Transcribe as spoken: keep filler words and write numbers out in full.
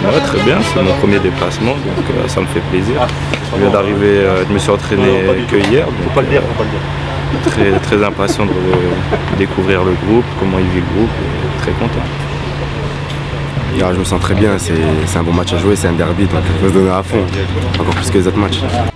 Ouais, très bien, c'est mon premier déplacement, donc euh, ça me fait plaisir. Je viens d'arriver, euh, je me suis entraîné que hier, donc euh, très, très impatient de, de découvrir le groupe, comment il vit le groupe, et très content. Ja, je me sens très bien, c'est un bon match à jouer, c'est un derby, donc il faut se donner à fond, encore plus que les autres matchs.